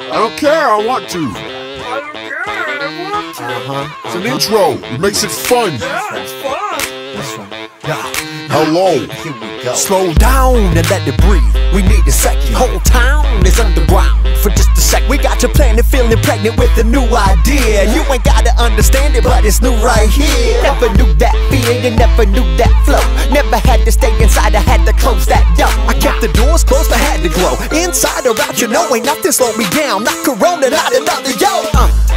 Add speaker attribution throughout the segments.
Speaker 1: I don't care, I want to.
Speaker 2: I don't care, I want to.
Speaker 1: It's an intro. It makes it fun.
Speaker 2: Yeah, it's fun.
Speaker 3: That's right. Yeah.
Speaker 1: Hello.
Speaker 3: Here we go.
Speaker 4: Slow down and let it breathe. We need a second. Whole town is underground for just a sec. We got your planet feeling pregnant with a new idea. You ain't gotta understand it, but it's new right here. Never knew that fear, you never knew that flow. Never had to stay inside, I had to close that door. I kept the doors closed, I had to glow. Inside or out, you know, ain't nothing slow me down. Not Corona, not another yo.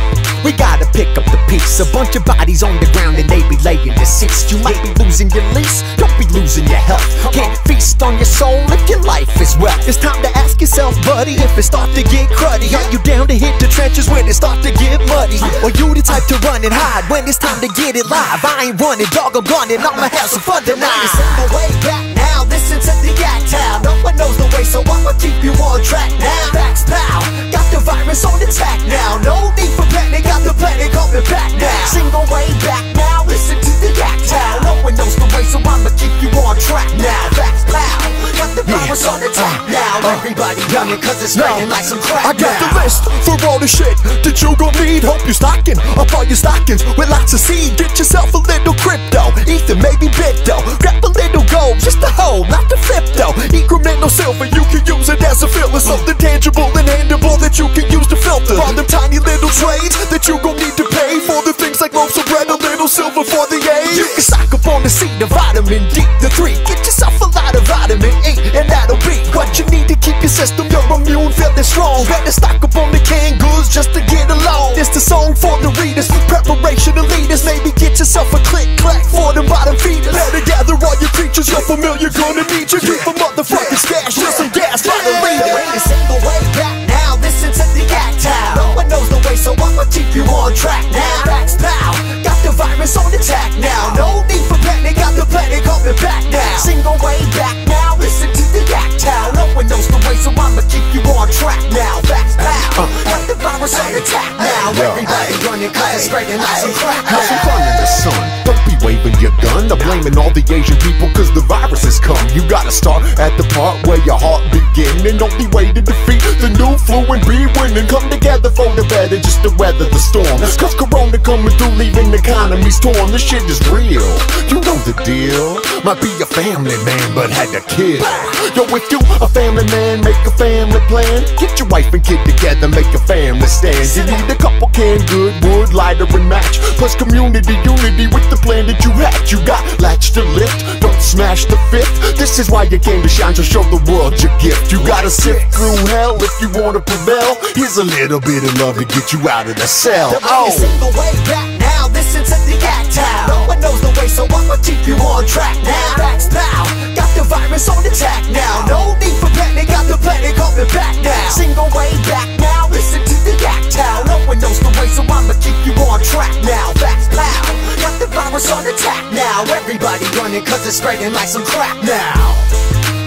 Speaker 4: We gotta pick up the piece. A bunch of bodies on the ground and they be laying deceased. You might be losing your lease, don't be losing your health. Can't feast on your soul if your life is wealth. It's time to ask yourself, buddy, if it start to get cruddy. Are you down to hit the trenches when it start to get muddy? Or you the type to run and hide when it's time to get it live? I ain't running, dog, I'm gunning, I'ma have some fun tonight. It's way back now, listen to the act town. No one knows the way, so I'ma keep you on track now. Facts pow, got the virus on attack now. No need for panic, got the planet coming back now. Single way back now, listen to the act town. No one knows the way, so I'ma keep you on track now. Facts pow, got the virus on attack now. Everybody young cause it's spreading like some crack.
Speaker 5: I got the list for all the shit that you gon' need. Hope you're stocking up all your stockings with lots of seed. Get yourself a little crypto, ether, maybe bitdo. Grab a little gold, just to hold, not to flip though. Incremental silver, you can use it as a filler. Something tangible and handable that you can use to filter all them tiny little trades that you gon' need to pay for the things like loaves of bread, a little silver for the age. You can stock up on the C, the vitamin D, the 3. Get yourself a lot of vitamin E, and that'll be what you need to keep your system, your immune feeling strong. Better stock up on the canned goods just to get along. This the song for the readers, preparation of leaders. Maybe get yourself a click-clack for them bottom feeders. Better gather all your creatures, you're familiar, gonna need you. Keep a motherfucking stash, just some gas by the reader.
Speaker 4: There ain't a single way back now, listen to the act town. No one knows the way, so I'ma keep you on track now. Facts pow, got the virus on attack now. No need for panic, got the planet coming back now. Single way back now, listen to the act town. No one knows the way, so I'ma keep you on track now. Facts pow, got the virus on attack now. Everybody running cause it's spreading like some crack.
Speaker 1: Have some fun in the sun. Don't be waving your gun. I'm blaming all the Asian people cause the virus has come. You gotta start at the part where your heart begin. And only way to defeat the new flu and be winning. Come together for the better just to weather the storm. Cause Corona coming through, leaving the economies torn. This shit is real, you know the deal. Might be a family man, but had to kill. Yo, if you a family man, make a family plan. Get your wife and kid together, make a family stand. You need a couple canned good wood, lighter and match. Plus community unity with the plan that you hatch. You got latch to lift, don't smash the fifth. This is why you came to shine, so show the world your gift. You gotta sift through hell if you wanna prevail. Here's a little bit of love to get you out of the cell.
Speaker 4: There ain't a single way back now, listen to the act town. No one knows the way, so I'ma keep you on track now. Facts pow, got the virus on attack now. No need for panic, got the planet coming back now. Single way back now, listen to the act town. No one knows the way, so I'ma keep you on track now. Facts pow, got the virus on attack now. Everybody running cause it's spreading like some crack now.